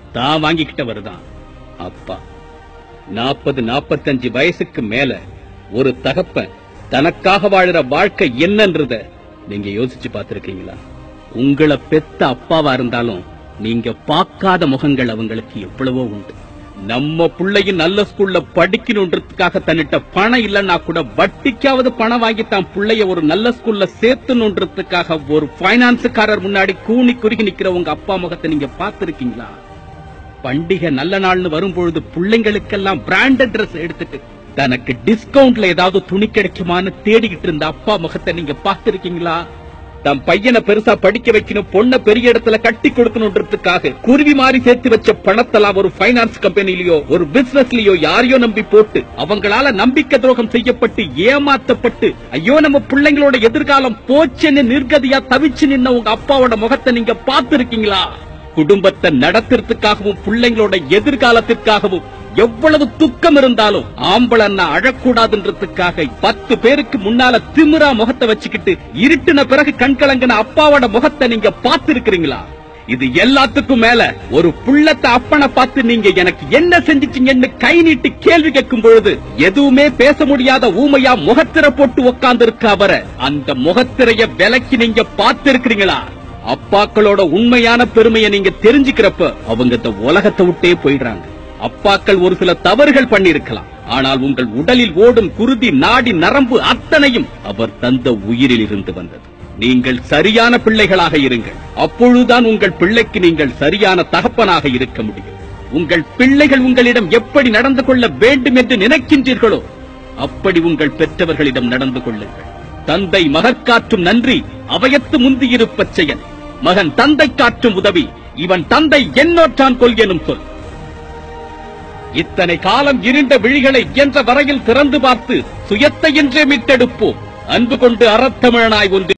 தான் வாங்கிக்கிட்டவர்தான் அப்பா. 40-45 வயசுக்கு மேல ஒரு தகப்பன் தனக்காக வாழுற வாழ்க்கை என்னன்றத நீங்க யோசிச்சு பார்த்திருக்கீங்களா? உங்களை பெத்த அப்பாவா இருந்தாலும் நீங்க பார்க்காத முகங்கள் அவங்களுக்கு எவ்வளவோ உண்டு. நம்ம பிள்ளையும் நல்ல ஸ்கூல்ல படிக்கணுன்றதுக்காக தன்னிட்ட பணம் இல்லன்னா கூட வட்டிக்காவது பணம் வாங்கி தான் பிள்ளைய ஒரு நல்ல ஸ்கூல்ல சேர்த்துணுன்றதுக்காக ஒரு பைனான்ஸுக்காரர் முன்னாடி கூனி குறுகி நிக்கிற உங்க அப்பா முகத்தை நீங்க பார்த்திருக்கீங்களா? பண்டிகை நல்ல நாள்னு வரும்பொழுது பிள்ளைங்களுக்கெல்லாம் பிராண்டட் ட்ரெஸ் எடுத்துட்டு தனக்கு டிஸ்கவுண்ட்ல ஏதாவது துணி கிடைக்குமான்னு தேடிக்கிட்டு இருந்த அப்பா முகத்தை நீங்க பார்த்திருக்கீங்களா? தன் பையனை பெருசா படிக்க வைக்கணும், பொண்ண பெரிய இடத்துல கட்டி கொடுக்கணும்ன்றதுக்காக குருவி மாதிரி சேர்த்து வச்ச பணத்தெல்லாம் ஒரு பைனான்ஸ் கம்பெனிலயோ ஒரு பிசினஸ்லயோ யாரையோ நம்பி போட்டு அவங்களால நம்பிக்கை துரோகம் செய்யப்பட்டு ஏமாத்தப்பட்டு ஐயோ நம்ம பிள்ளைங்களோட எதிர்காலம் போச்சுன்னு நிர்கதியா தவிச்சு நின்ன உங்க அப்பாவோட முகத்தை நீங்க பார்த்திருக்கீங்களா? குடும்பத்தை நடத்துறதுக்காகவும் பிள்ளைங்களோட எதிர்காலத்திற்காகவும் எவ்வளவு துக்கம் இருந்தாலும் ஆம்பளன்னா அழக்கூடாதுன்றதுக்காக 10 பேருக்கு முன்னால திமிரா முகத்தை வச்சுக்கிட்டு இருட்டுன பிறகு கண்கலங்கின அப்பாவோட முகத்தை நீங்க பார்த்திருக்கிறீங்களா? இது எல்லாத்துக்கும் மேல ஒரு புள்ளத்தை அப்பனை பார்த்து நீங்க எனக்கு என்ன செஞ்சிட்டீங்கன்னு கை நீட்டி கேள்வி கேட்கும் பொழுது எதுவுமே பேச முடியாத ஊமையா முகத்திரை போட்டு உட்கார்ந்து இருக்க அவரை அந்த முகத்திரைய விலக்கி நீங்க பார்த்திருக்கிறீங்களா? அப்பாக்களோட உண்மையான பெருமையை நீங்க தெரிஞ்சுக்கிறப்ப அவங்க இந்த உலகத்தை விட்டே போயிடுறாங்க. அப்பாக்கள் ஒரு சில தவறுகள் பண்ணிருக்கலாம், ஆனால் உங்கள் உடலில் ஓடும் குருதி நாடி நரம்பு அத்தனையும் அவர் தந்த உயிரில் இருந்து வந்தது. நீங்கள் சரியான பிள்ளைகளாக இருங்கள், அப்பொழுதுதான் உங்கள் பிள்ளைக்கு நீங்கள் சரியான தகப்பனாக இருக்க முடியும். உங்கள் பிள்ளைகள் உங்களிடம் எப்படி நடந்து கொள்ள வேண்டும் என்று நினைக்கின்றீர்களோ அப்படி உங்கள் பெற்றவர்களிடம் நடந்து கொள்ளுங்கள். தந்தை மகற்காற்றும் நன்றி அவையத்து முந்தியிருப்பச் செயல், மகன் தந்தை காற்றும் உதவி இவன் தந்தை என்னோற்றான் கொள் எனும் சொல். இத்தனை காலம் இருண்ட விழிகளை இயன்ற வரையில் திறந்து பார்த்து சுயத்தை என்றே மீட்டெடுப்போம். அன்பு கொண்டு அறத்தமிழனாய் ஒன்று